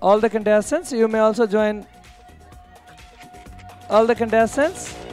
All the contestants, you may also join. All the contestants.